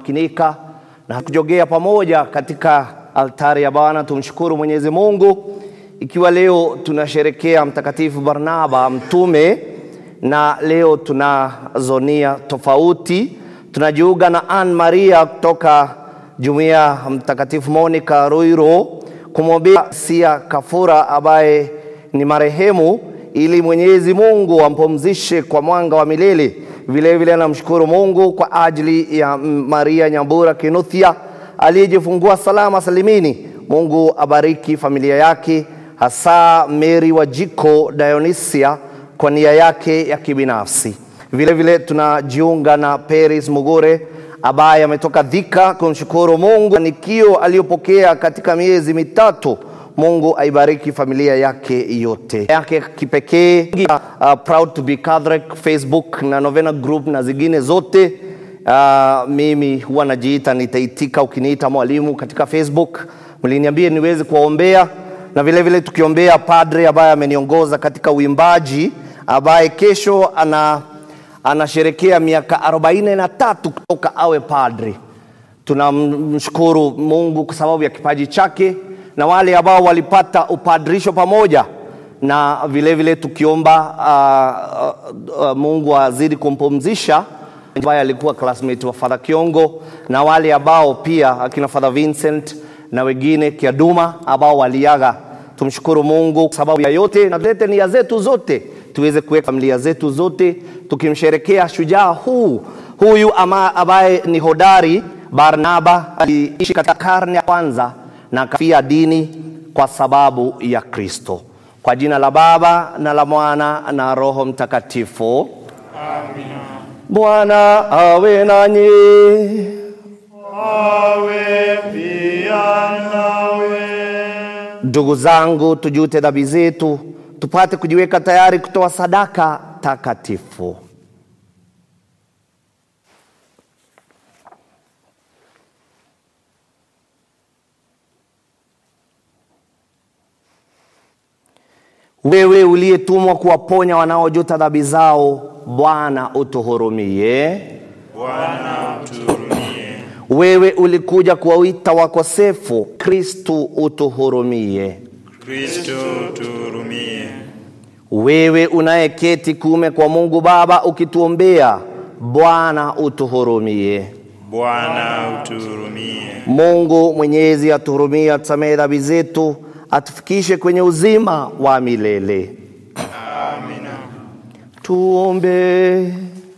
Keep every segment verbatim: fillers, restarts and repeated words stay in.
kumakinika na kujogea pamoja katika altari ya Bwana. Tumshukuru Mwenyezi Mungu ikiwa leo tunasherekea Mtakatifu Barnaba mtume, na leo tunazonia tofauti. Tunajiunga na Ann Maria kutoka Jumuiya Mtakatifu Monica Ruiro kumwombea Sia Kafura ambaye ni marehemu, ili Mwenyezi Mungu ampumzishe kwa mwanga wa milele. Vile vile namshukuru Mungu kwa ajili ya Maria Nyambura Kinuthia aliyejifungua salama salimini. Mungu abariki familia yake, hasa Mary Wajiko Dionysia kwa nia yake ya kibinafsi. Vile vile tunajiunga na Paris Mugure ambaye ametoka Thika kumshukuru Mungu nikio aliyopokea katika miezi mitatu. Mungu aibariki familia yake yote. Yake kipekee uh, Proud to be Catholic Facebook na Novena Group na zingine zote. Uh, mimi huwa najiita nitaitika ukiniita mwalimu katika Facebook. Mliniambie niweze kuombea, na vile vile tukiombea padre ambaye ameniongoza katika uimbaji, ambaye kesho ana anasherekea miaka arobaini na tatu kutoka awe padre. Tunamshukuru Mungu kwa sababu ya kipaji chake, na wale ambao walipata upadrisho pamoja, na vile vile tukiomba uh, uh, uh, Mungu azidi kumpumzisha ambaye alikuwa classmate wa Father Kiongo, na wale ambao pia akina Father Vincent na wengine Kiaduma ambao waliaga. Tumshukuru Mungu kwa sababu ya yote, na tulete nia zetu zote tuweze kuweka familia zetu zote tukimsherekea shujaa huu huyu ambaye ni hodari. Barnaba aliishi katika karne ya kwanza na kafia dini kwa sababu ya Kristo. Kwa jina la Baba na la Mwana na Roho Mtakatifu. Amina. Bwana awe nanyi. Awe pia nawe. Ndugu zangu, tujute dhambi zetu tupate kujiweka tayari kutoa sadaka takatifu. Wewe uliyetumwa kuwaponya wanaojuta dhambi zao, Bwana utuhurumie. Bwana utuhurumie. Wewe ulikuja kuwaita wakosefu, Kristo utuhurumie. Kristo utuhurumie. Wewe unayeketi kuume kwa Mungu Baba ukituombea, Bwana utuhurumie. Bwana utuhurumie. Mungu Mwenyezi atuhurumie, atusamehe dhambi zetu, atufikishe kwenye uzima wa milele. Amina. Tuombe.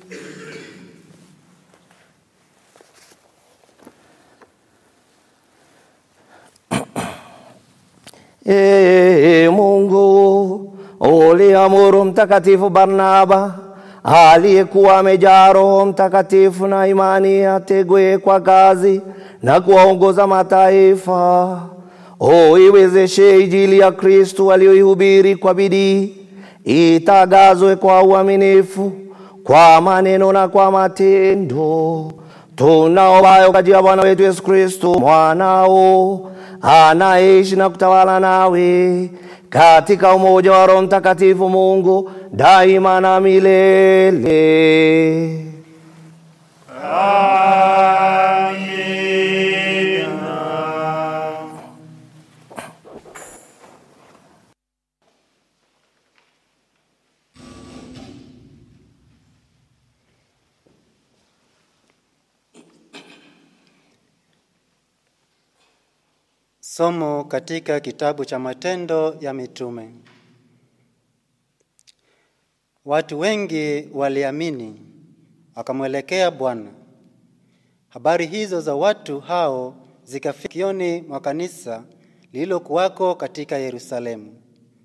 Ee Mungu, uliamuru Mtakatifu Barnaba aliyekuwa amejaa Roho Mtakatifu na imani ategwe kwa kazi na kuwaongoza mataifa, uiwezeshe Injili ya Kristo aliyoihubiri kwa bidii itagazwe kwa uaminifu, kwa maneno na kwa matendo. Tunaomba kwa jina la Bwana wetu Yesu Kristo mwanao, anaishi na kutawala nawe katika umoja wa Roho Mtakatifu Mungu daima na milele. Amina. Somo katika kitabu cha Matendo ya Mitume. Watu wengi waliamini, wakamwelekea Bwana. Habari hizo za watu hao zikafikioni mwa kanisa lililokuwako katika Yerusalemu.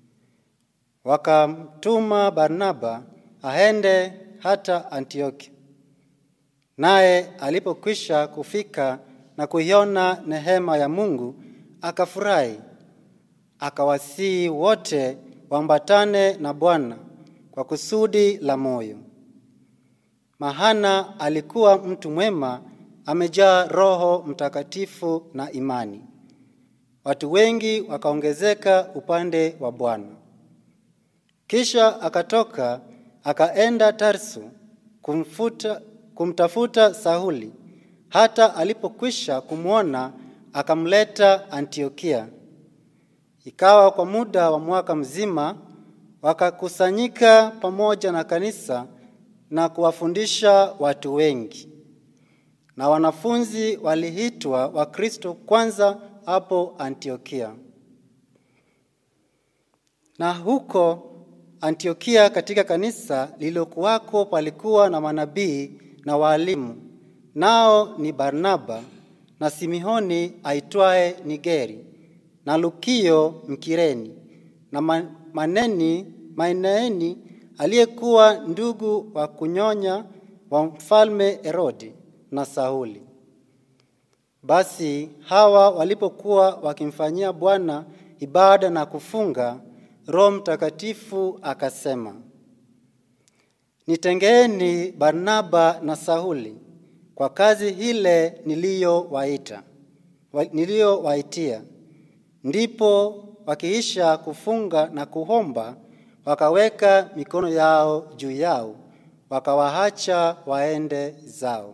Wakamtuma Barnaba aende hata Antioki. Naye alipokwisha kufika na kuiona nehema ya Mungu, akafurahi. Akawasihi wote waambatane na Bwana kwa kusudi la moyo. Mahana alikuwa mtu mwema, amejaa Roho Mtakatifu na imani. Watu wengi wakaongezeka upande wa Bwana. Kisha akatoka akaenda Tarso kumfuta, kumtafuta Sauli, Hata alipokwisha kumwona, akamleta Antiokia. Ikawa kwa muda wa mwaka mzima, wakakusanyika pamoja na kanisa na kuwafundisha watu wengi. Na wanafunzi waliitwa Wakristo kwanza hapo Antiokia. Na huko Antiokia katika kanisa lililokuwako palikuwa na manabii na walimu, nao ni Barnaba na Simihoni aitwaye Nigeri na Lukio Mkireni na Maneni Mainaeni aliyekuwa ndugu wa kunyonya wa mfalme Herodi na Sauli. Basi hawa walipokuwa wakimfanyia Bwana ibada na kufunga, Roho Mtakatifu akasema, "Nitengeeni Barnaba na Sauli kwa kazi ile niliyowaita, niliyowaitia." Ndipo wakiisha kufunga na kuomba, wakaweka mikono yao juu yao, wakawaacha waende zao.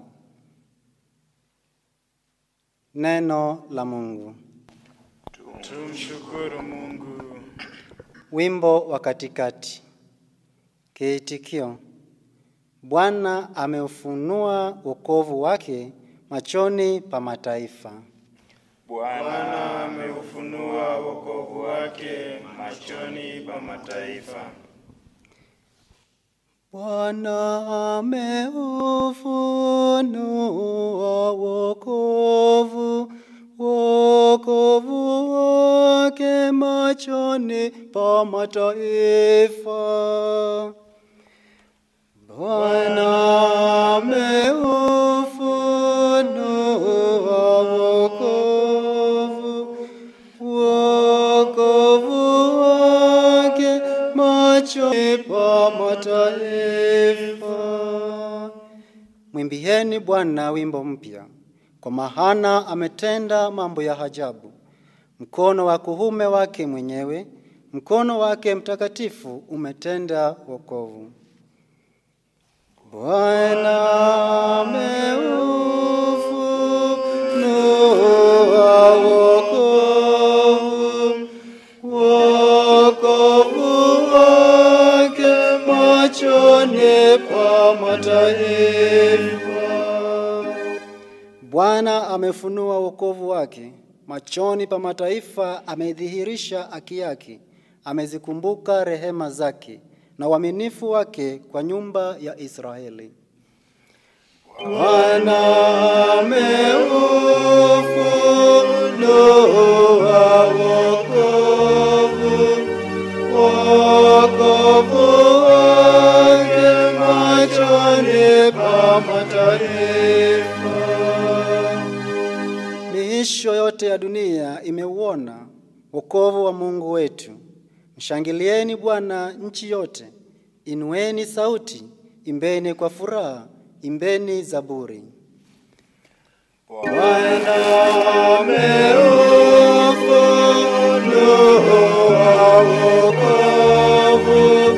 Neno la Mungu. Tumshukuru Mungu. Wimbo wa katikati. Kiitikio: Bwana ameufunua wokovu wake machoni pa mataifa. Bwana ameufunua wokovu wake machoni pa mataifa. Bwana ameufunua wokovu, wokovu wake machoni pa mataifa. Bwana ameufunua wokovu, wokovu wake machoni pa mataifa. Mwimbieni Bwana wimbo mpya, kwa maana ametenda mambo ya ajabu. Mkono wa kuume wake mwenyewe, mkono wake mtakatifu umetenda wokovu. Bwana ameufunua wokovu, wokovu wake machoni pa mataifa. Bwana amefunua wokovu wake machoni pa mataifa, amedhihirisha haki yake, amezikumbuka rehema zake na uaminifu wake kwa nyumba ya Israeli. Bwana ameufunua wokovu, wokovu wake machoni pa mataifa. Miisho yote ya dunia imeuona wokovu wa Mungu wetu. Mshangilieni Bwana nchi yote, inueni sauti, imbeni kwa furaha, imbeni zaburi. Bwana ameufunua wokovu,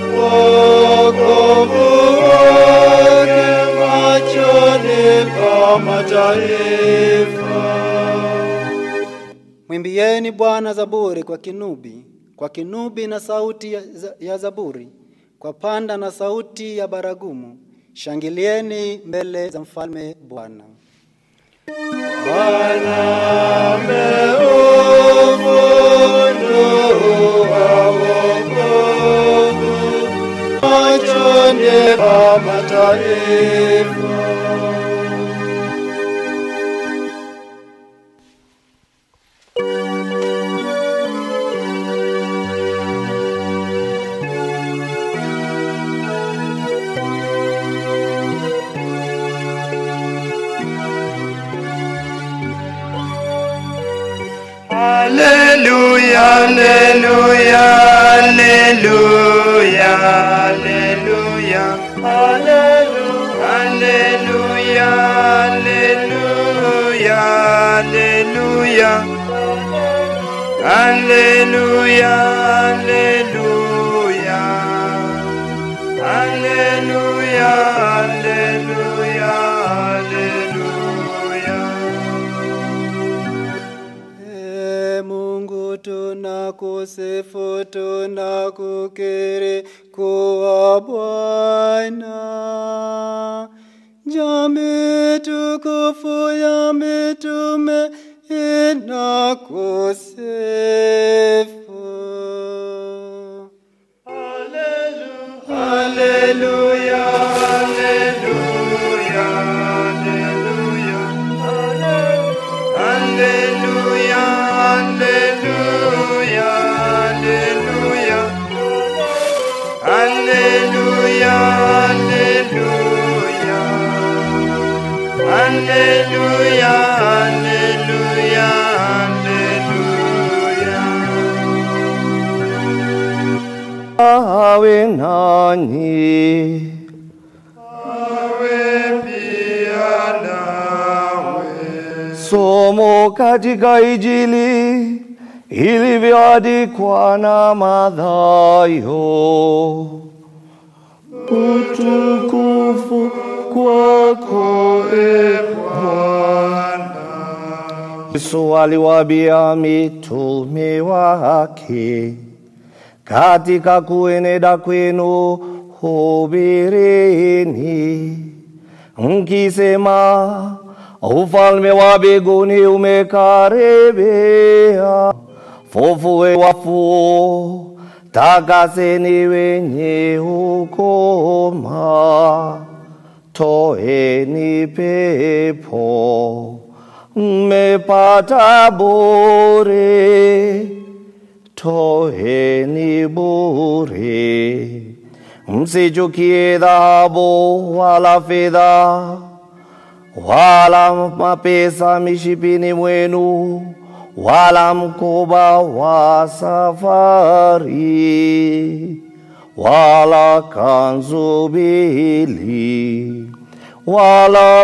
wokovu wake machoni pa mataifa. Mwimbieni Bwana zaburi kwa kinubi, kwa kinubi na sauti ya zaburi, kwa panda na sauti ya baragumu. Shangilieni mbele za mfalme Bwana. Bwana ameufunua wokovu machoni pa mataifa. Hallelujah, hallelujah, hallelujah, hallelujah, hallelujah, hallelujah, hallelujah, hallelujah, hallelujah, hallelujah, hallelujah, hallelujah. tunakusifu, tunakukiri kuwa Bwana. Jamii tukufu ya mitume inakusifu. Haleluya, haleluya, haleluya, haleluya, haleluya, haleluya, haleluya, haleluya, haleluya, awe nanyi. awe pia nawe. Somo katika Injili ilivyoandikwa na Mathayo. Utukufu kwako, e Bwana. Yesu aliwaambia mitume wake, katika kuenenda kwenu hubirini, mkisema ufalme wa mbinguni umekaribia. Fufue wafu, takaseni wenye ukoma, toeni pepo, mmepata bure, toeni bure. Msichukie dhahabu wala fedha wala mapesa mishipini mwenu, wala mkoba wa safari, wala kanzu mbili, wala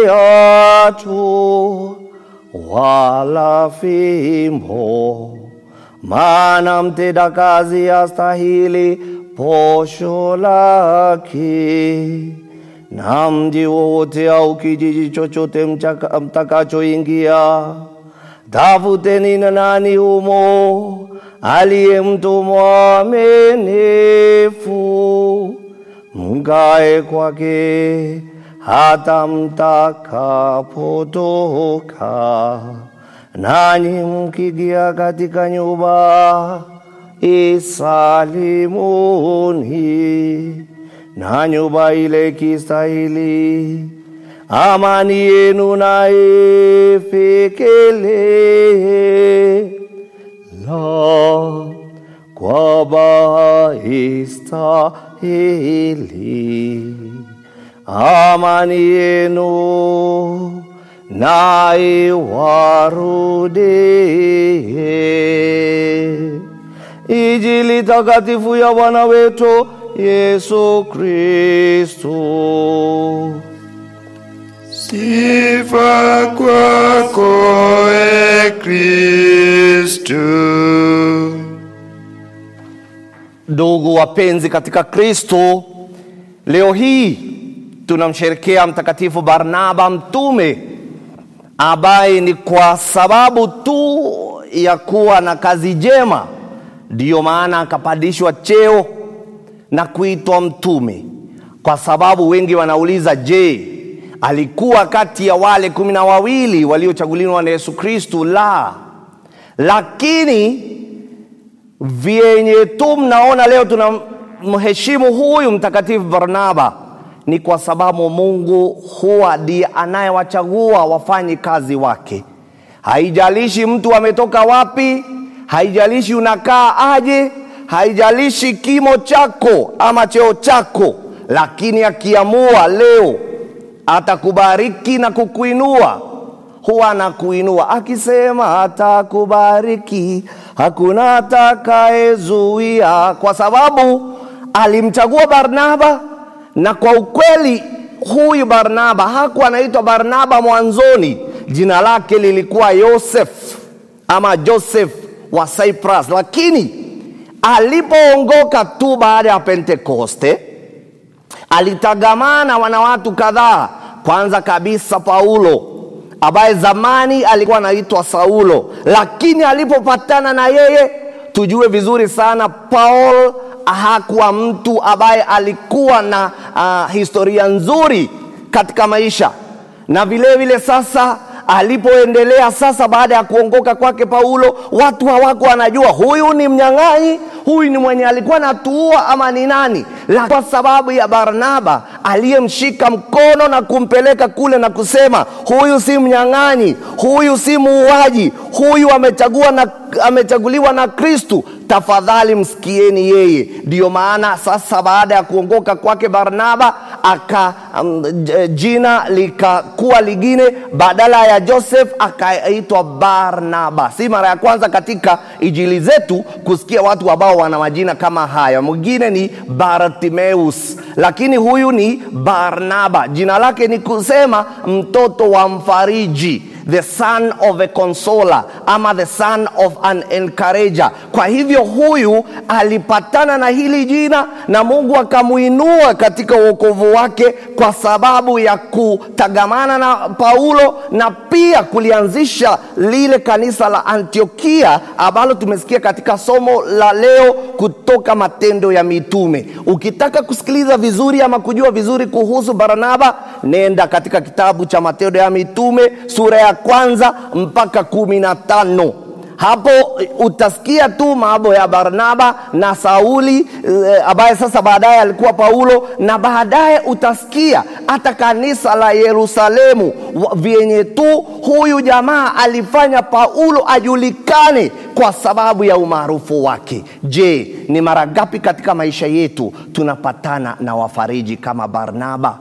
viatu, wala fimbo. Maana mtendakazi astahili posho lake. Na mji wowote au kijiji chochote mtakachoingia, tafuteni ni nani humo aliye mtu mwaminifu, mkae kwake hata mtakapotoka. Nanyi mkiingia katika nyumba, isalimuni. Na nyumba ile ikistahili, amani yenu na ifikile, la kwamba istahili. Amani yenu na iwarudie. Injili takatifu ya Bwana wetu Yesu Kristo. Sifa kwako, e Kristo. Ndugu wapenzi katika Kristo, leo hii tunamsherehekea Mtakatifu Barnaba mtume, ambaye ni kwa sababu tu ya kuwa na kazi njema ndiyo maana akapandishwa cheo na kuitwa mtume. Kwa sababu wengi wanauliza, je, alikuwa kati ya wale kumi na wawili waliochaguliwa na Yesu Kristo? La. Lakini vyenye tu mnaona leo tunamheshimu huyu Mtakatifu Barnaba ni kwa sababu Mungu huwa ndiye anayewachagua wafanye kazi wake. Haijalishi mtu ametoka wapi, haijalishi unakaa aje, haijalishi kimo chako ama cheo chako, lakini akiamua leo atakubariki na kukuinua, huwa anakuinua. Akisema atakubariki, hakuna atakayezuia, kwa sababu alimchagua Barnaba. Na kwa ukweli huyu Barnaba hakuwa anaitwa Barnaba mwanzoni, jina lake lilikuwa Yosef ama Joseph wa Cyprus. Lakini alipoongoka tu baada ya Pentekoste, alitagamana wana watu kadhaa. Kwanza kabisa Paulo, ambaye zamani alikuwa anaitwa Saulo, lakini alipopatana na yeye tujue vizuri sana Paul hakuwa mtu ambaye alikuwa na uh, historia nzuri katika maisha. Na vile vile sasa alipoendelea sasa baada ya kuongoka kwake Paulo, watu hawako wanajua huyu ni mnyang'anyi, huyu ni mwenye alikuwa anatuua ama ni nani. La, kwa sababu ya Barnaba aliyemshika mkono na kumpeleka kule na kusema huyu si mnyang'anyi, huyu si muuaji, huyu amechagua na amechaguliwa na Kristo, tafadhali msikieni yeye. Ndio maana sasa baada ya kuongoka kwake Barnaba aka um, jina likakuwa lingine, badala ya Joseph akaitwa Barnaba. Si mara ya kwanza katika injili zetu kusikia watu ambao wana majina kama haya. Mwingine ni Bartimeus, lakini huyu ni Barnaba. Jina lake ni kusema mtoto wa mfariji, the son of a consoler, ama the son of an encourager. Kwa hivyo huyu alipatana na hili jina na Mungu akamuinua katika wokovu wake kwa sababu ya kutagamana na Paulo, na pia kulianzisha lile kanisa la Antiokia ambalo tumesikia katika somo la leo kutoka Matendo ya Mitume. Ukitaka kusikiliza vizuri ama kujua vizuri kuhusu Barnaba, nenda katika kitabu cha Matendo ya Mitume sura ya kwanza mpaka kumi na tano. Hapo utasikia tu mambo ya Barnaba na Sauli ambaye e, sasa baadaye alikuwa Paulo, na baadaye utasikia hata kanisa la Yerusalemu vyenye tu huyu jamaa alifanya Paulo ajulikane kwa sababu ya umaarufu wake. Je, ni mara ngapi katika maisha yetu tunapatana na wafariji kama Barnaba?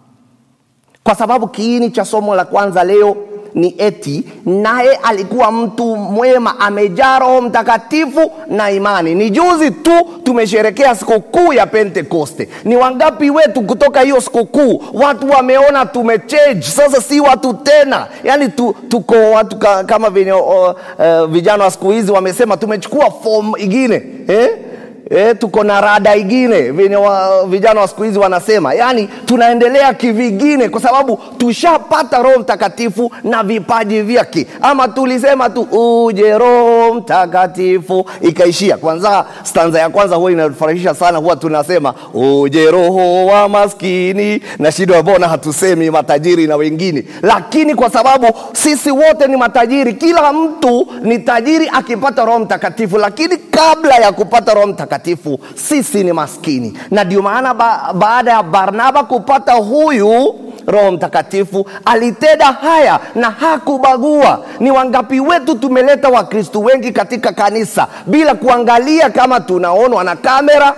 Kwa sababu kiini cha somo la kwanza leo ni eti naye alikuwa mtu mwema, amejaa Roho Mtakatifu na imani. Ni juzi tu tumesherekea sikukuu ya Pentekoste. Ni wangapi wetu kutoka hiyo sikukuu watu wameona tumechange, sasa si watu tena? Yani tu, tuko watu ka, kama venye uh, uh, vijana wa siku hizi wamesema tumechukua form ingine eh? Eh, tuko na rada ingine venye wa, vijana wa siku hizi wanasema. Yani tunaendelea kivingine kwa sababu tushapata Roho Mtakatifu na vipaji vyake. Ama tulisema tu uje Roho Mtakatifu ikaishia. Kwanza stanza ya kwanza huwa inafurahisha sana, huwa tunasema uje roho wa maskini, na shida mbona hatusemi matajiri na wengine. Lakini kwa sababu sisi wote ni matajiri, kila mtu ni tajiri akipata Roho Mtakatifu, lakini kabla ya kupata Roho Mtakatifu sisi ni maskini. Na ndio maana ba, baada ya Barnaba kupata huyu Roho Mtakatifu alitenda haya na hakubagua. Ni wangapi wetu tumeleta Wakristo wengi katika kanisa bila kuangalia kama tunaonwa na kamera,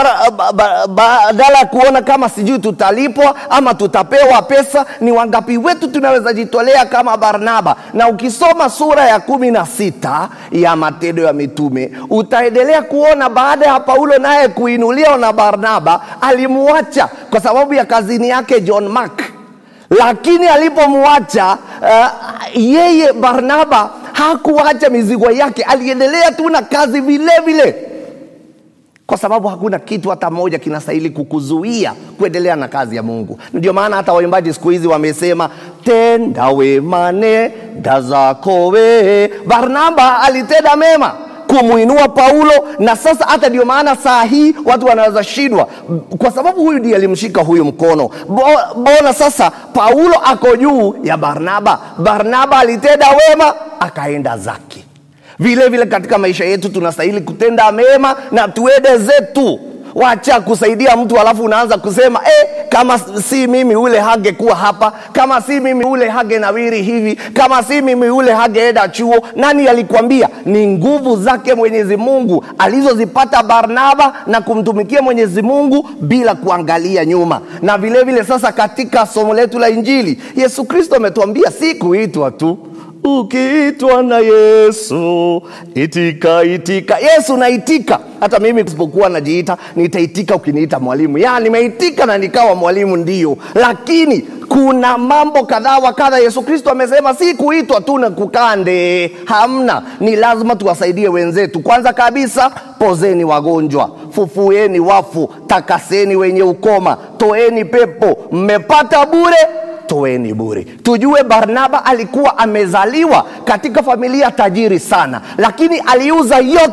badala ya kuona kama sijui tutalipwa ama tutapewa pesa. Ni wangapi wetu tunaweza jitolea kama Barnaba? Na ukisoma sura ya kumi na sita ya Matendo ya Mitume utaendelea kuona baada ya Paulo naye kuinuliwa na Barnaba, alimuacha kwa sababu ya kazini yake John Mark. Lakini alipomuacha uh, yeye Barnaba hakuacha mizigo yake, aliendelea tu na kazi vile vile, kwa sababu hakuna kitu hata moja kinastahili kukuzuia kuendelea na kazi ya Mungu. Ndio maana hata waimbaji siku hizi wamesema tenda wema nenda zako we. Barnaba alitenda mema kumuinua Paulo, na sasa hata ndio maana saa hii watu wanaweza shindwa kwa sababu huyu ndiye alimshika huyu mkono. Bona sasa Paulo ako juu ya Barnaba. Barnaba alitenda wema akaenda zake. Vile vile katika maisha yetu tunastahili kutenda mema na tuende zetu. Wacha kusaidia mtu alafu unaanza kusema eh, kama si mimi ule hangekuwa hapa, kama si mimi ule hangenawiri hivi, kama si mimi ule hangeenda chuo. Nani alikwambia? Ni nguvu zake Mwenyezi Mungu alizozipata Barnaba na kumtumikia Mwenyezi Mungu bila kuangalia nyuma. Na vile vile sasa katika somo letu la Injili, Yesu Kristo ametuambia si kuitwa tu. Ukiitwa na Yesu itika itika. Yesu naitika. Hata mimi kusipokuwa najiita nitaitika ukiniita mwalimu. Ya nimeitika na nikawa mwalimu ndio. Lakini kuna mambo kadhaa wa kadha Yesu Kristo amesema si kuitwa tu na kukande. Hamna, ni lazima tuwasaidie wenzetu. Kwanza kabisa, pozeni wagonjwa, fufueni wafu, takaseni wenye ukoma, toeni pepo. Mmepata bure, toeni bure. Tujue Barnaba alikuwa amezaliwa katika familia tajiri sana, lakini aliuza yote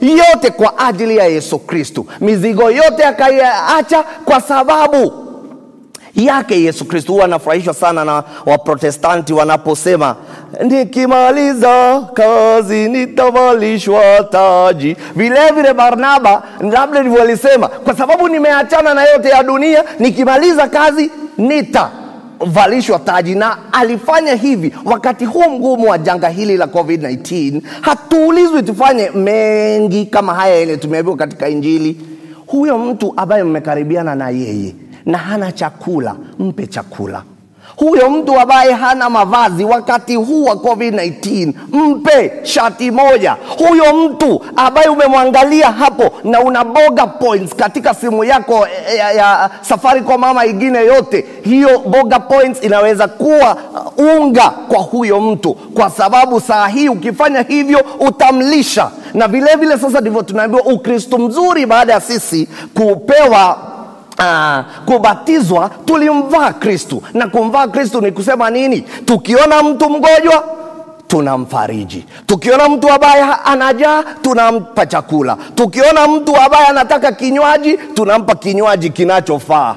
yote kwa ajili ya Yesu Kristo. Mizigo yote akaiacha kwa sababu yake Yesu Kristo. Huwa nafurahishwa sana na Waprotestanti wanaposema nikimaliza kazi nitavalishwa taji. Vile vile Barnaba labda ndivyo alisema, kwa sababu nimeachana na yote ya dunia, nikimaliza kazi nitavalishwa taji. Na alifanya hivi wakati huu mgumu wa janga hili la covid nineteen. Hatuulizwi tufanye mengi kama haya ile tumeambiwa katika Injili. Huyo mtu ambaye mmekaribiana na yeye na hana chakula, mpe chakula. Huyo mtu ambaye hana mavazi wakati huu wa covid nineteen, mpe shati moja. Huyo mtu ambaye umemwangalia hapo na una boga points katika simu yako ya, ya Safaricom mama ingine yote, hiyo boga points inaweza kuwa unga kwa huyo mtu, kwa sababu saa hii ukifanya hivyo utamlisha. Na vile vile sasa ndivyo tunaambiwa Ukristo mzuri baada ya sisi kupewa Uh, kubatizwa, tulimvaa Kristo. Na kumvaa Kristo ni kusema nini? Tukiona mtu mgonjwa tunamfariji, tukiona mtu ambaye anajaa tunampa chakula, tukiona mtu ambaye anataka kinywaji tunampa kinywaji kinachofaa.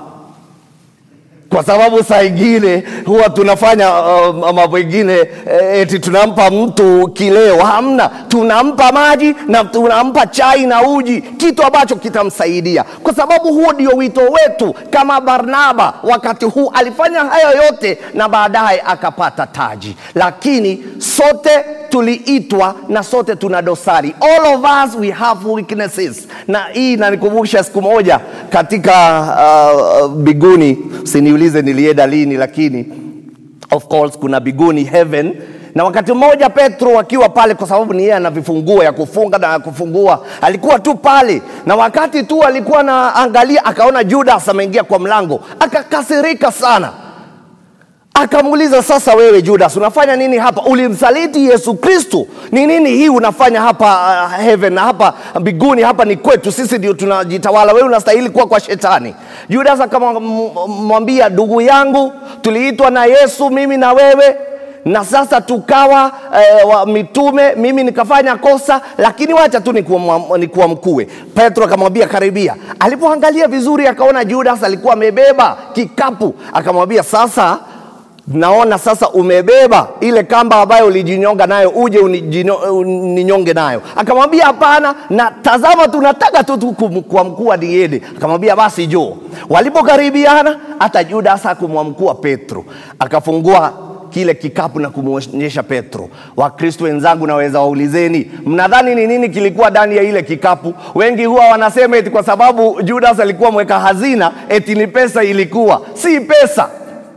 Kwa sababu saa ingine huwa tunafanya uh, mambo mengine uh, eti tunampa mtu kileo. Hamna, tunampa maji na tunampa chai na uji, kitu ambacho kitamsaidia. Kwa sababu huo ndio wito wetu kama Barnaba. Wakati huu alifanya hayo yote na baadaye akapata taji. Lakini sote tuliitwa na sote tuna dosari. All of us we have weaknesses. Na hii inanikumbusha siku moja katika uh, biguni, siniulize nilienda lini, lakini of course kuna biguni, heaven. Na wakati mmoja Petro akiwa pale, kwa sababu ni yeye ana vifunguo ya kufunga na kufungua, alikuwa tu pale. Na wakati tu alikuwa na angalia, akaona Judas ameingia kwa mlango, akakasirika sana. Akamuuliza, sasa wewe Judas unafanya nini hapa? Ulimsaliti Yesu Kristo. Ni nini hii unafanya hapa uh, heaven, na hapa mbinguni? Hapa ni kwetu, sisi ndio tunajitawala, wewe unastahili kuwa kwa shetani. Judas akamwambia, ndugu yangu, tuliitwa na Yesu mimi na wewe, na sasa tukawa e, wa mitume, mimi nikafanya kosa, lakini wacha tu nikuwa mkue. Petro akamwambia, karibia. Alipoangalia vizuri akaona Judas alikuwa amebeba kikapu. Akamwambia, sasa naona sasa umebeba ile kamba ambayo ulijinyonga nayo, uje uninyonge nayo. Akamwambia, hapana, na tazama tunataka tu kwa mkuu wa diede. Akamwambia, basi jo. Walipokaribiana, hata Judas hakumwamkua Petro, akafungua kile kikapu na kumuonyesha Petro. Wakristo wenzangu, naweza waulizeni, mnadhani ni nini kilikuwa ndani ya ile kikapu? Wengi huwa wanasema eti kwa sababu Judas alikuwa mweka hazina, eti ni pesa ilikuwa. Si pesa.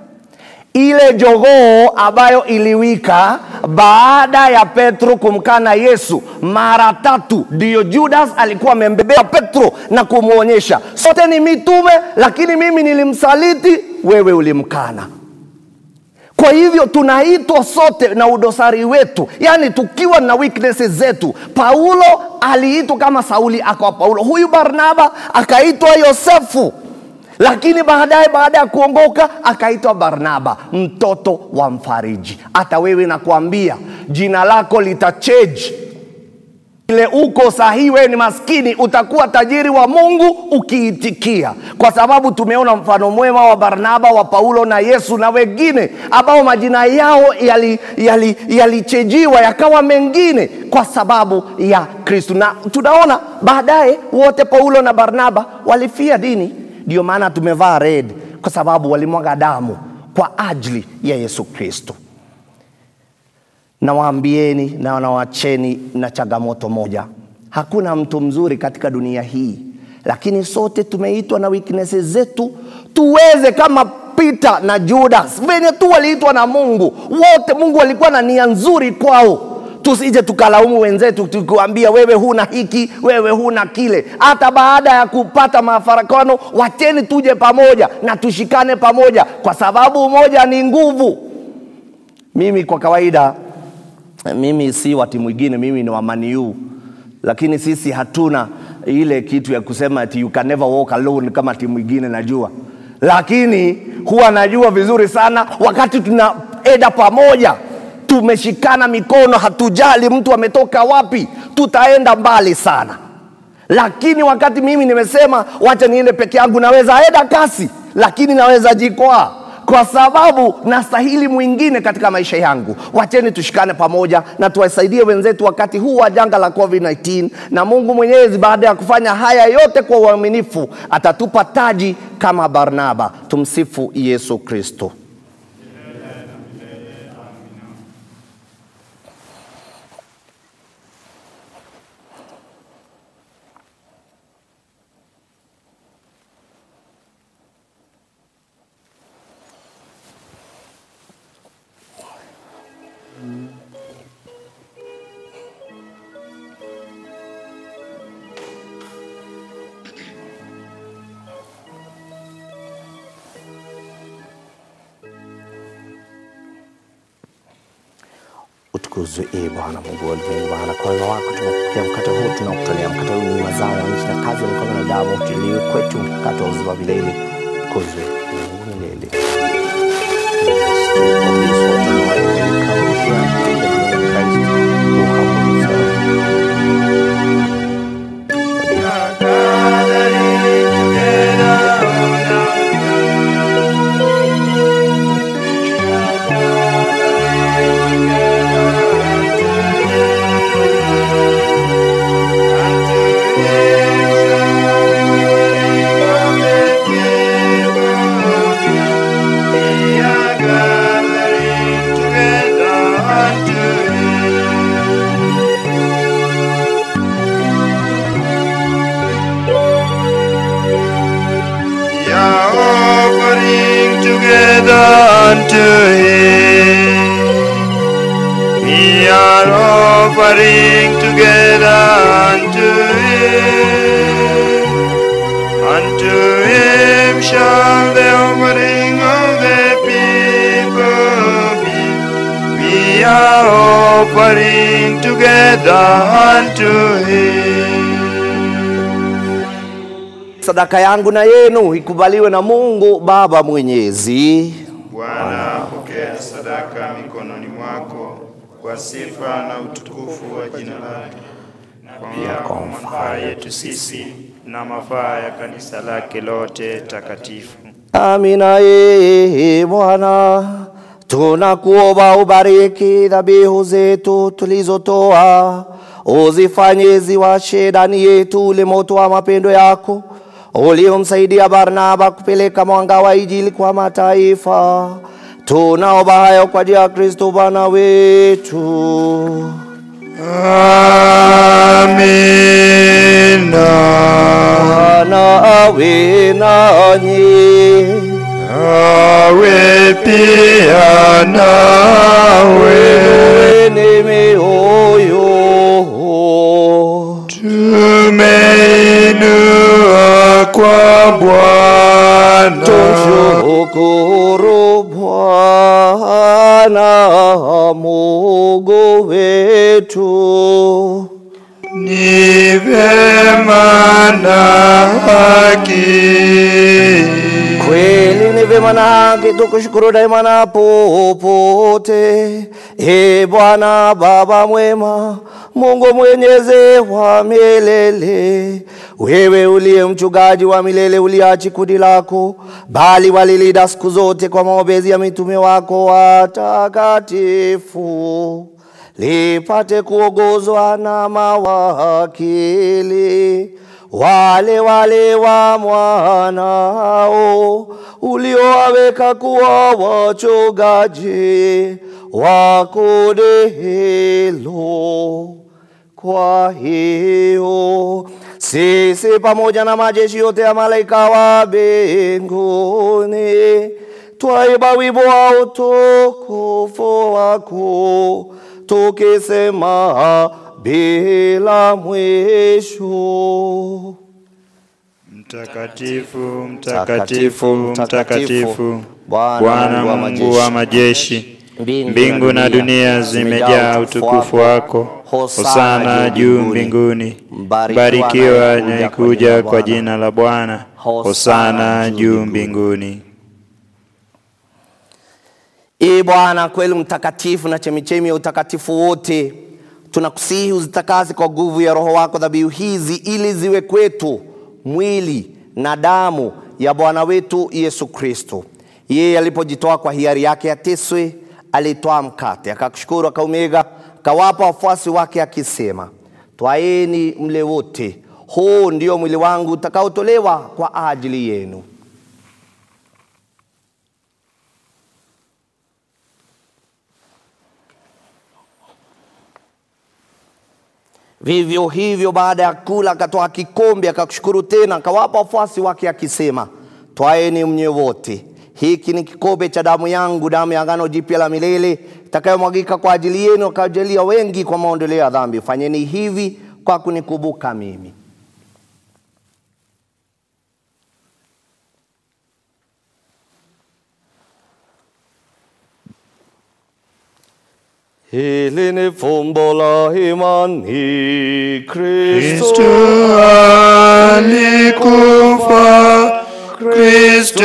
Ile jogoo ambayo iliwika baada ya Petro kumkana Yesu mara tatu, ndio Judas alikuwa amembebea Petro na kumuonyesha, sote ni mitume, lakini mimi nilimsaliti, wewe ulimkana. Kwa hivyo tunaitwa sote na udosari wetu, yani tukiwa na weaknesses zetu. Paulo aliitwa kama Sauli akawa Paulo. Huyu Barnaba akaitwa Yosefu, lakini baadaye baada ya kuongoka akaitwa Barnaba, mtoto wa mfariji. Hata wewe nakuambia jina lako litachange. Ile uko sahihi, wewe ni maskini, utakuwa tajiri wa Mungu ukiitikia. Kwa sababu tumeona mfano mwema wa Barnaba, wa Paulo na Yesu na wengine ambao majina yao yalichejiwa yali, yali yakawa mengine kwa sababu ya Kristo. Na tunaona baadaye wote Paulo na Barnaba walifia dini. Ndio maana tumevaa red, kwa sababu walimwaga damu kwa ajili ya Yesu Kristo. Na waambieni na wanawacheni na changamoto moja. Hakuna mtu mzuri katika dunia hii, lakini sote tumeitwa na weaknesses zetu tuweze kama Peter na Judas. Venye tu waliitwa na Mungu, wote Mungu alikuwa na nia nzuri kwao. Tusije tukalaumu wenzetu tukiwaambia wewe huna hiki, wewe huna kile. Hata baada ya kupata mafarakano, wacheni tuje pamoja na tushikane pamoja, kwa sababu umoja ni nguvu. Mimi kwa kawaida, mimi si wa timu nyingine, mimi ni wa Man U. Lakini sisi hatuna ile kitu ya kusema ati you can never walk alone kama timu nyingine najua. Lakini huwa najua vizuri sana wakati tunaenda pamoja tumeshikana mikono, hatujali mtu ametoka wapi, tutaenda mbali sana. Lakini wakati mimi nimesema wacha niende peke yangu, naweza enda kasi, lakini naweza jikwaa, kwa sababu nastahili mwingine katika maisha yangu. Wacheni tushikane pamoja na tuwasaidie wenzetu wakati huu wa janga la COVID nineteen, na Mungu Mwenyezi baada ya kufanya haya yote kwa uaminifu atatupa taji kama Barnaba. Tumsifu Yesu Kristo. Utukuzwe e Bwana Mungu wa mbinguni. Bwana, kwa wema wako tunapokea mkate huu, tunakutolea mkate huu ni mazao ya nchi na kazi ya mikono na damu, utiliwe kwetu mkate wa uzima milele. Utukuzwe Mungu milele. Unto him, we are offering together unto him. Unto him shall the offering of the people be. We are offering together unto him. Sadaka yangu na yenu ikubaliwe na Mungu Baba Mwenyezi. Bwana, pokea sadaka mikononi mwako kwa sifa na utukufu wa jina lake, na pia kwa manufaa yetu sisi na mafaa ya kanisa lake lote takatifu. Amina. Ee Bwana, tunakuomba ubariki dhabihu zetu tulizotoa, uzifanye ziwashe ndani yetu ule moto wa mapendo yako uliomsaidia Barnaba kupeleka mwanga wa Injili kwa mataifa. Tunaomba hayo kwa jina la Kristo Bwana wetu. Amina. Bwana awe nanyi. Awe pia nawe. Ni mioyo tumeinua kwa Bwana. Tumshukuru Bwana Mungu wetu. Ni vema na haki. Kweli ni vema na haki tukushukuru daima na popote. E Bwana Baba mwema, Mungu mwenyezi wa milele, wewe uliye mchungaji wa milele, uliachi kundi lako, bali walilinda siku zote kwa maombezi ya mitume wako watakatifu, lipate kuongozwa na mawakili wale wale wa mwanao uliowaweka kuwa wachungaji wa kundi hilo. Kwa hiyo sisi pamoja na majeshi yote ya malaika wa mbinguni twaimba wimbo wa utukufu wako tukisema bila mwisho: Mtakatifu, mtakatifu, mtakatifu, Bwana Mungu wa majeshi. Mbingu na dunia zimejaa utukufu wako. Hosana juu mbinguni. Barikiwa anayekuja kwa jina la Bwana. Hosana juu mbinguni. Ee Bwana kweli mtakatifu na chemichemi ya utakatifu wote, tunakusihi uzitakase kwa nguvu ya Roho wako dhabihu hizi ili ziwe kwetu mwili na damu ya Bwana wetu Yesu Kristo. Yeye alipojitoa kwa hiari yake ateswe, alitoa mkate, akakushukuru, akaumega, akawapa wafuasi wake akisema, twaeni mle wote, huu ndio mwili wangu utakaotolewa kwa ajili yenu. Vivyo hivyo baada ya kula akatoa kikombe, akakushukuru tena, akawapa wafuasi wake akisema, twaeni mnywe wote, hiki ni kikombe cha damu yangu, damu ya agano jipya la milele itakayomwagika kwa ajili yenu na kwa ajili ya wengi kwa maondoleo ya dhambi. Fanyeni hivi kwa kunikumbuka mimi. Hili ni fumbo la imani, Kristo alikufa, Kristo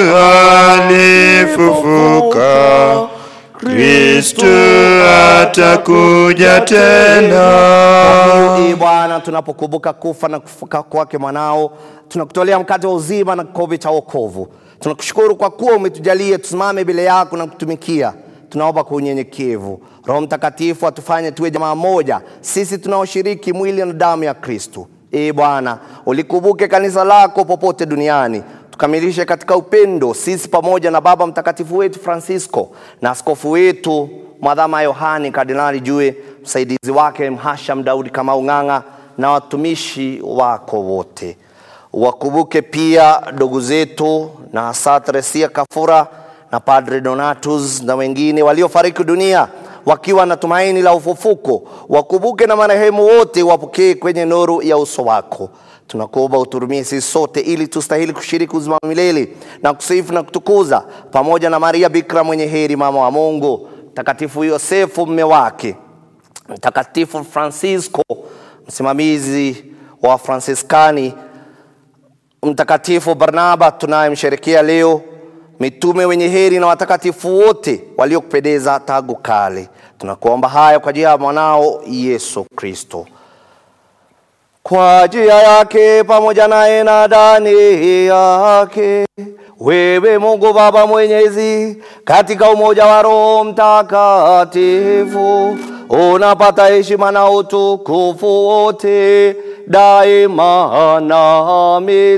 alifufuka, Kristo atakuja tena. Ee Bwana, tunapokumbuka kufa na kufufuka kwake mwanao, tunakutolea mkate wa uzima na kikombe cha wokovu. Tunakushukuru kwa kuwa umetujalia tusimame mbele yako na kutumikia. Tunaomba kwa unyenyekevu, Roho Mtakatifu atufanye tuwe jamaa moja, sisi tunaoshiriki mwili na damu ya Kristo. Ee Bwana, ulikumbuke kanisa lako popote duniani, tukamilishe katika upendo, sisi pamoja na Baba Mtakatifu wetu Francisco na askofu wetu Mwadhama Yohani Kardinali Jue, msaidizi wake Mhasham Daudi Kamau Ng'ang'a na watumishi wako wote. Wakumbuke pia ndugu zetu na hasa Teresia Kafura na Padre Donatus na wengine waliofariki dunia wakiwa na tumaini la ufufuko. Wakumbuke na marehemu wote, wapokee kwenye nuru ya uso wako. Tunakuomba uturumie sisi sote ili tustahili kushiriki uzima milele na kusifu na kutukuza pamoja na Maria Bikira mwenye heri mama wa Mungu, Mtakatifu Yosefu mume wake, Mtakatifu Francisco msimamizi wa Fransiskani, Mtakatifu Barnaba tunayemsherehekea leo, mitume wenye heri na watakatifu wote waliokupendeza tangu kale. Tunakuomba haya kwa njia ya mwanao Yesu Kristo. Kwa njia yake pamoja naye na ndani yake, wewe Mungu Baba Mwenyezi, katika umoja wa Roho Mtakatifu, unapata heshima na utukufu wote daima na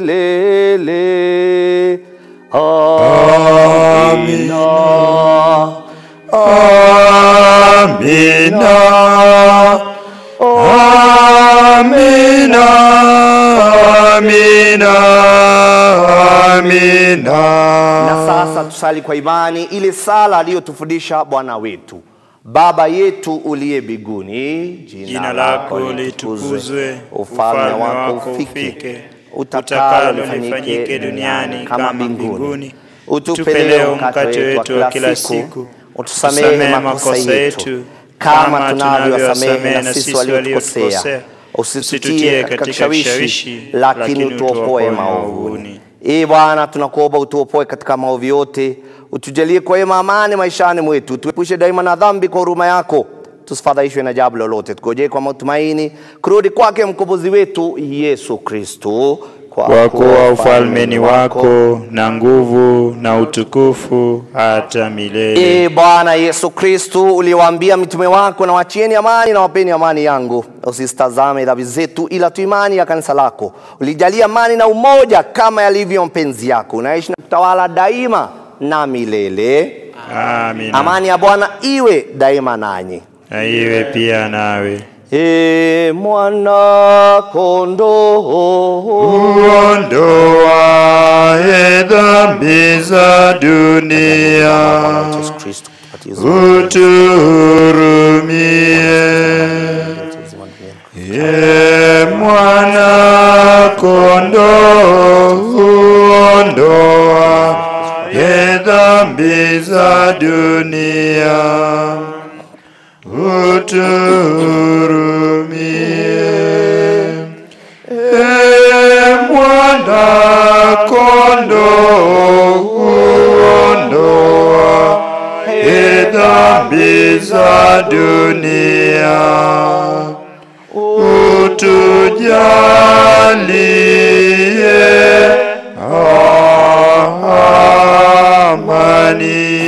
milele. Amina. Amina. Amina. Amina. Amina. Na sasa tusali kwa imani ile sala aliyotufundisha Bwana wetu. Baba yetu uliye mbinguni, jina lako litukuzwe, ufalme wako ufike, utakalo lifanyike duniani kama mbinguni. Utupe leo mkate wetu wa kila siku, utusamehe makosa yetu kama tunavyowasamehe na sisi waliotukosea, usitutie katika kishawishi, lakini utuopoe maovuni. Ee Bwana, tunakuomba utuopoe katika maovu yote, utujalie kwa wema amani maishani mwetu, tuepushe daima na dhambi kwa huruma yako, tusifadhaishwe na jambo lolote, tukojee kwa matumaini kurudi kwake mkombozi wetu Yesu Kristo. Kwa kuwa ufalme ni wako na nguvu na utukufu hata milele. Ee Bwana Yesu Kristo, uliwaambia mitume wako, na wachieni amani na wapeni amani yangu, usisitazame dhambi zetu ila tu imani ya kanisa lako. Ulijalia amani na umoja kama yalivyo mpenzi yako, unaishi na kutawala daima na milele. Amina. Amani ya Bwana iwe daima nanyi. Na iwe pia nawe. Ee mwana kondoo, uondoaye dhambi za dunia, utuhurumie. Ee mwana kondoo, uondoaye dhambi za dunia, utuhurumie. Ee mwana kondoo, uondoaye dunia, utujalie amani.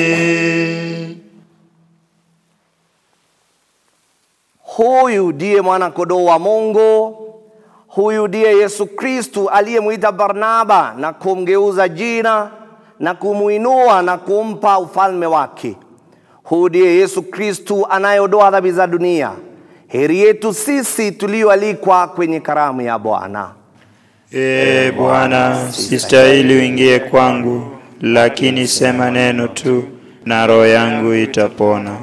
Huyu ndiye mwana kondoo wa Mungu. Huyu ndiye Yesu Kristu aliyemuita Barnaba na kumgeuza jina na kumuinua na kumpa ufalme wake. Huyu ndiye Yesu Kristu anayeondoa dhambi za dunia. Heri yetu sisi tulioalikwa kwenye karamu ya Bwana. Ee Bwana, sistahili uingie kwangu, lakini sema neno tu na roho yangu itapona.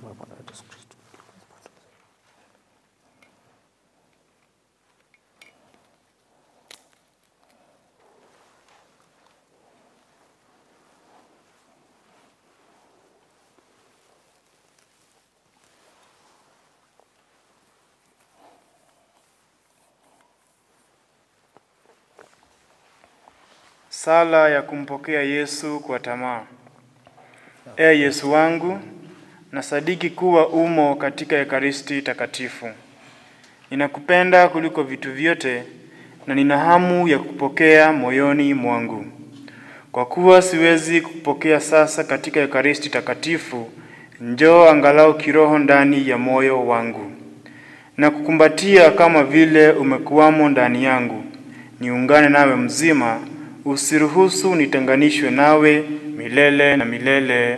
Sala ya kumpokea Yesu kwa tamaa. E Yesu wangu, nasadiki kuwa umo katika Ekaristi takatifu. Ninakupenda kuliko vitu vyote na nina hamu ya kupokea moyoni mwangu. Kwa kuwa siwezi kupokea sasa katika Ekaristi takatifu, njoo angalau kiroho ndani ya moyo wangu. Na kukumbatia kama vile umekuwamo ndani yangu. Niungane nawe mzima, usiruhusu nitenganishwe nawe milele na milele.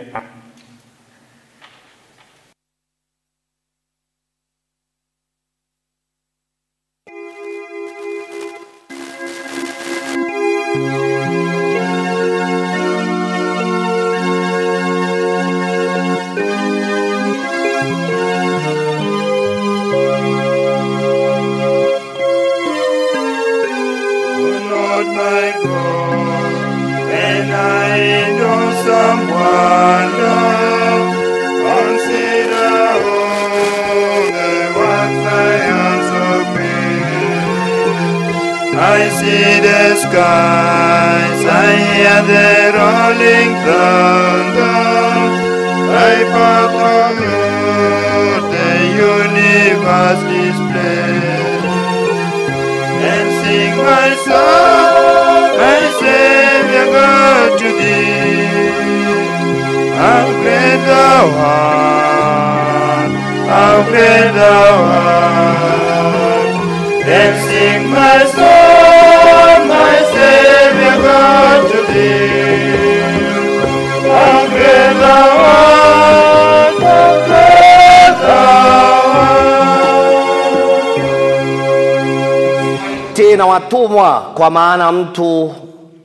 I see the skies, I hear the rolling thunder. I pass through the universe display and sing my song, my Savior God, to thee. How great thou art, how great thou art. Then sing my song, my Savior God, to thee. How great thou art, how great thou art. Tena watumwa, kwa maana mtu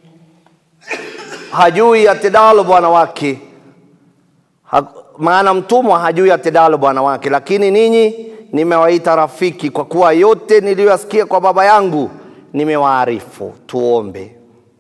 hajui atendalo bwana wake. Ha, maana mtumwa hajui atendalo bwana wake, lakini ninyi nimewaita rafiki, kwa kuwa yote niliyosikia kwa baba yangu nimewaarifu. Tuombe.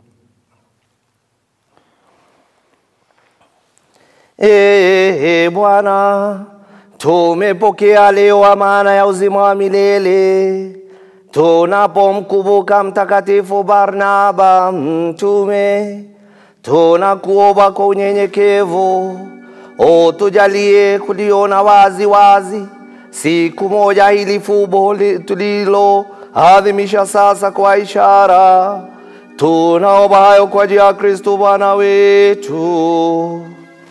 Ee Bwana, tumepokea leo amana ya uzima wa milele. Tunapomkumbuka mtakatifu Barnaba mtume, tunakuomba kwa unyenyekevu utujalie kuliona wazi wazi siku moja hili fumbo tulilo adhimisha sasa kwa ishara. Tunaomba hayo kwa njia ya Kristo Bwana wetu.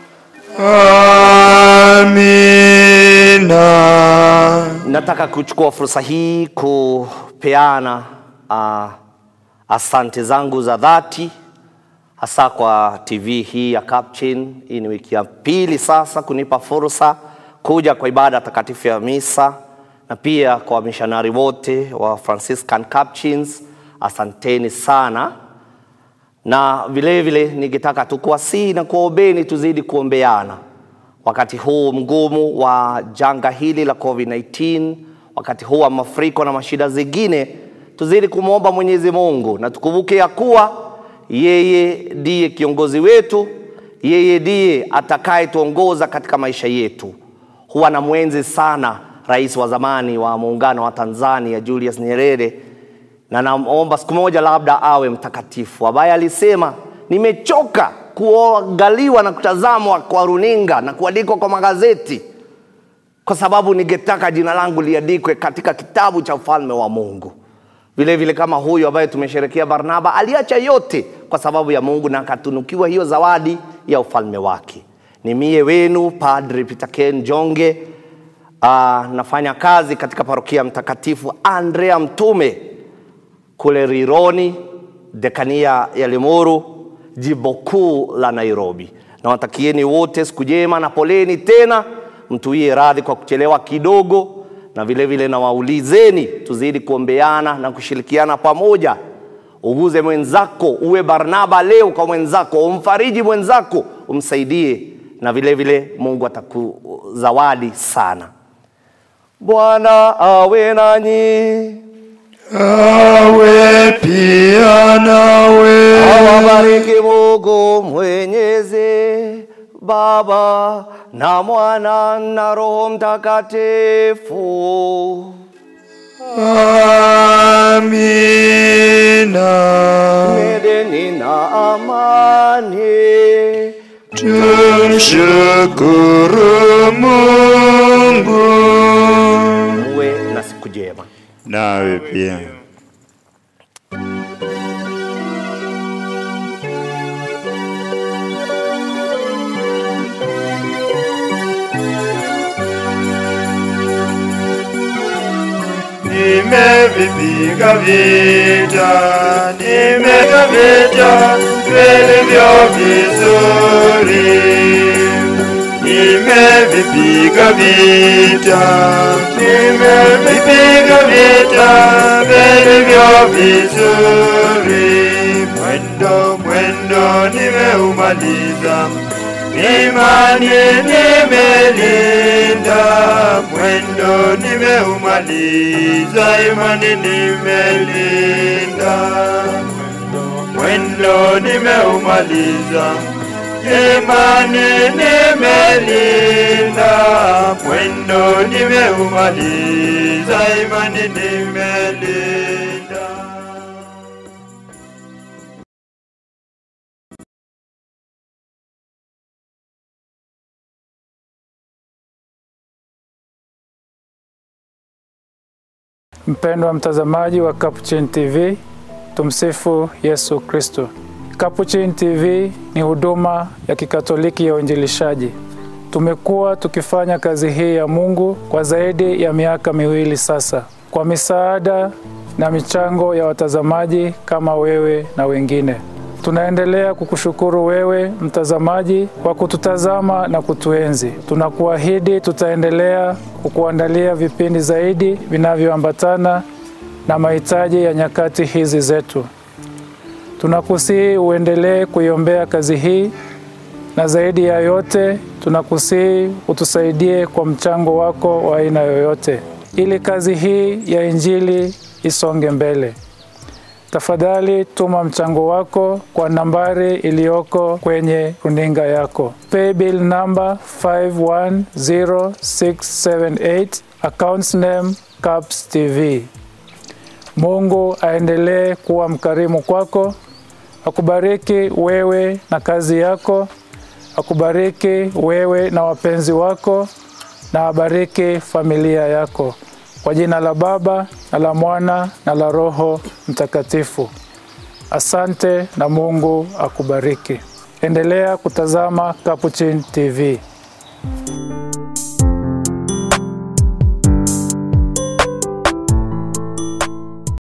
Amina. Nataka kuchukua fursa hii kupeana uh, asante zangu za dhati, hasa kwa T V hii ya Capuchin. Hii ni wiki ya pili sasa kunipa fursa kuja kwa ibada takatifu ya misa, na pia kwa missionary wote wa Franciscan Capuchins. Asanteni sana. Na vile vile ningetaka tukuwasihi na kuombeni tuzidi kuombeana wakati huu mgumu wa janga hili la COVID nineteen, wakati huu wa mafuriko na mashida zingine. Tuzidi kumuomba Mwenyezi Mungu na tukumbuke ya kuwa yeye ndiye kiongozi wetu, yeye ndiye atakaye tuongoza katika maisha yetu. Huwa na mwenzi sana rais wa zamani wa muungano wa Tanzania Julius Nyerere, na naomba siku moja labda awe mtakatifu, ambaye alisema, nimechoka kuangaliwa na kutazamwa kwa runinga na kuandikwa kwa magazeti kwa sababu ningetaka jina langu liandikwe katika kitabu cha ufalme wa Mungu. Vile vile kama huyu ambaye tumesherehekea Barnaba, aliacha yote kwa sababu ya Mungu na akatunukiwa hiyo zawadi ya ufalme wake. Ni mie wenu Padre Peter Ken Jonge. Uh, nafanya kazi katika parokia Mtakatifu Andrea Mtume kule Rironi, dekania ya Limuru, jimbo kuu la Nairobi. Na watakieni wote siku njema na poleni tena, mtuie radhi kwa kuchelewa kidogo, na vile vile na waulizeni tuzidi kuombeana na kushirikiana pamoja. Uguze mwenzako, uwe Barnaba leo kwa mwenzako, umfariji mwenzako, umsaidie, na vile vile Mungu atakuzawadi sana. Bwana awe nanyi. Awe pia nawe. Awabariki Mungu Mwenyezi, Baba na Mwana na Roho Mtakatifu. Amina. Medeni na amani. Tumshukuru Mungu. Uwe na siku njema. Nawe pia. Nimevipiga vita, nimevipiga vita vilivyo vizuri. Nimevipiga vita, nimevipiga vita vilivyo vizuri. Mwendo, mwendo nimeumaliza, imani nimelinda. Mwendo nimeumaliza, imani nimelinda. Mwendo nimeumaliza, imani nimelinda. Mwendo nimeumaliza, imani nimelinda. Mpendwa mtazamaji wa Capuchin T V, tumsifu Yesu Kristo. Capuchin T V ni huduma ya kikatoliki ya uinjilishaji. Tumekuwa tukifanya kazi hii ya Mungu kwa zaidi ya miaka miwili sasa, kwa misaada na michango ya watazamaji kama wewe na wengine. Tunaendelea kukushukuru wewe mtazamaji kwa kututazama na kutuenzi. Tunakuahidi tutaendelea kukuandalia vipindi zaidi vinavyoambatana na mahitaji ya nyakati hizi zetu. Tunakusihi uendelee kuiombea kazi hii, na zaidi ya yote tunakusihi utusaidie kwa mchango wako wa aina yoyote, ili kazi hii ya Injili isonge mbele. Tafadhali tuma mchango wako kwa nambari iliyoko kwenye runinga yako. Paybill number five one zero six seven eight, accounts name Caps T V. Mungu aendelee kuwa mkarimu kwako, akubariki wewe na kazi yako, akubariki wewe na wapenzi wako, na abariki familia yako. Kwa jina la Baba na la Mwana na la Roho Mtakatifu. Asante na Mungu akubariki. Endelea kutazama Capuchin T V.